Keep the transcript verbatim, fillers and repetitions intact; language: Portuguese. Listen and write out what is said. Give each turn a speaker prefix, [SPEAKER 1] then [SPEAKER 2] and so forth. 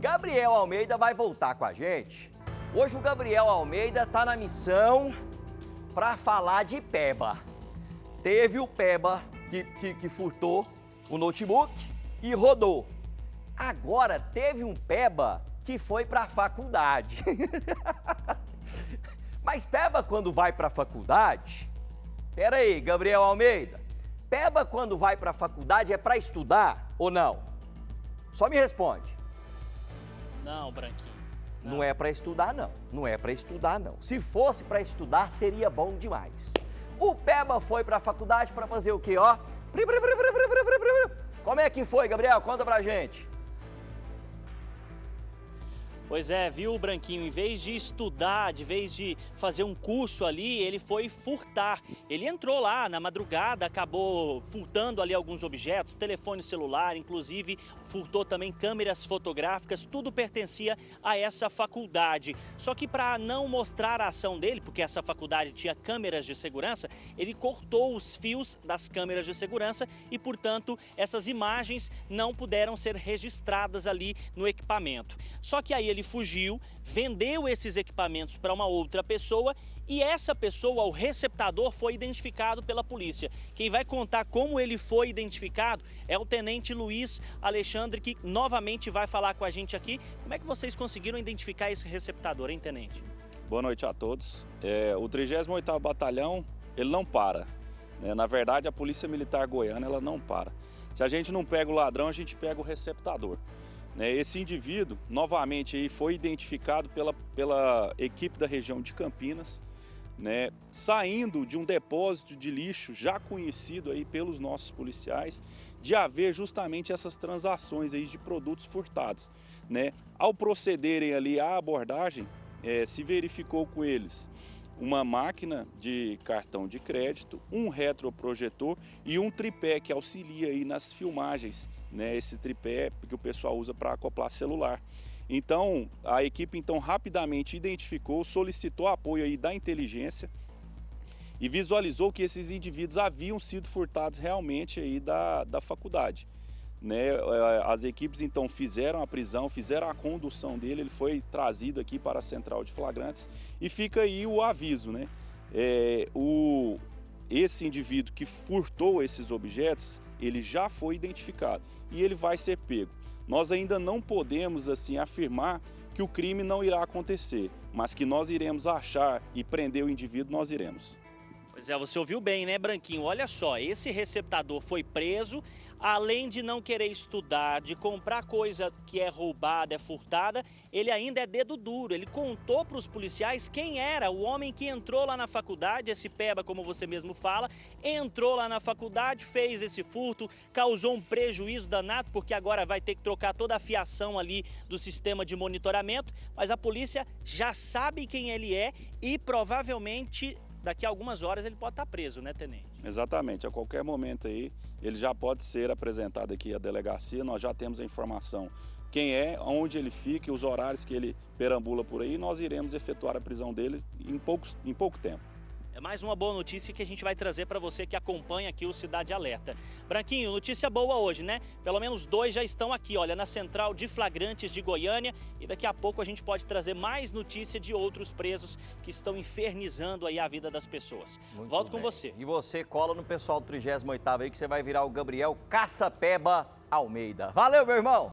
[SPEAKER 1] Gabriel Almeida vai voltar com a gente. Hoje o Gabriel Almeida está na missão para falar de Peba. Teve o Peba que, que, que furtou o notebook e rodou. Agora teve um Peba que foi para a faculdade. Mas Peba quando vai para a faculdade... Pera aí, Gabriel Almeida. Peba quando vai para a faculdade é para estudar ou não? Só me responde.
[SPEAKER 2] Não, Branquinho.
[SPEAKER 1] Não, não é para estudar, não. Não é para estudar, não. Se fosse para estudar, seria bom demais. O Peba foi para a faculdade para fazer o quê, ó? Como é que foi, Gabriel? Conta pra gente.
[SPEAKER 2] Pois é, viu, Branquinho? Em vez de estudar, de vez de fazer um curso ali, ele foi furtar. Ele entrou lá na madrugada, acabou furtando ali alguns objetos, telefone celular, inclusive furtou também câmeras fotográficas, tudo pertencia a essa faculdade. Só que para não mostrar a ação dele, porque essa faculdade tinha câmeras de segurança, ele cortou os fios das câmeras de segurança e, portanto, essas imagens não puderam ser registradas ali no equipamento. Só que aí ele fugiu, vendeu esses equipamentos para uma outra pessoa e essa pessoa, o receptador, foi identificado pela polícia. Quem vai contar como ele foi identificado é o tenente Luiz Alexandre, que novamente vai falar com a gente aqui. Como é que vocês conseguiram identificar esse receptador, hein, tenente?
[SPEAKER 3] Boa noite a todos. É, o trigésimo oitavo Batalhão, ele não para. Né? Na verdade, a Polícia Militar Goiana, ela não para. Se a gente não pega o ladrão, a gente pega o receptador. Esse indivíduo, novamente, aí, foi identificado pela, pela equipe da região de Campinas, né, saindo de um depósito de lixo já conhecido aí pelos nossos policiais, de haver justamente essas transações aí de produtos furtados. Né. Ao procederem ali à abordagem, é, se verificou com eles uma máquina de cartão de crédito, um retroprojetor e um tripé que auxilia aí nas filmagens, né? Esse tripé que o pessoal usa para acoplar celular. Então, a equipe então rapidamente identificou, solicitou apoio aí da inteligência e visualizou que esses indivíduos haviam sido furtados realmente aí da, da faculdade. Né, as equipes então fizeram a prisão, fizeram a condução dele, ele foi trazido aqui para a central de flagrantes e fica aí o aviso, né? É, o, esse indivíduo que furtou esses objetos, ele já foi identificado e ele vai ser pego. Nós ainda não podemos assim afirmar que o crime não irá acontecer, mas que nós iremos achar e prender o indivíduo, nós iremos.
[SPEAKER 2] Pois é, você ouviu bem, né, Branquinho? Olha só, esse receptador foi preso, além de não querer estudar, de comprar coisa que é roubada, é furtada, ele ainda é dedo duro. Ele contou para os policiais quem era o homem que entrou lá na faculdade, esse Peba, como você mesmo fala, entrou lá na faculdade, fez esse furto, causou um prejuízo danado, porque agora vai ter que trocar toda a fiação ali do sistema de monitoramento, mas a polícia já sabe quem ele é e provavelmente daqui a algumas horas ele pode estar preso, né, tenente?
[SPEAKER 3] Exatamente, a qualquer momento aí ele já pode ser apresentado aqui à delegacia, nós já temos a informação quem é, onde ele fica e os horários que ele perambula por aí, nós iremos efetuar a prisão dele em, poucos, em pouco tempo.
[SPEAKER 2] É mais uma boa notícia que a gente vai trazer para você que acompanha aqui o Cidade Alerta. Branquinho, notícia boa hoje, né? Pelo menos dois já estão aqui, olha, na central de flagrantes de Goiânia e daqui a pouco a gente pode trazer mais notícia de outros presos que estão infernizando aí a vida das pessoas.
[SPEAKER 1] Muito
[SPEAKER 2] Volto
[SPEAKER 1] bem.
[SPEAKER 2] com você.
[SPEAKER 1] E você cola no pessoal do trigésimo oitavo aí que você vai virar o Gabriel Caça-Peba Almeida. Valeu, meu irmão!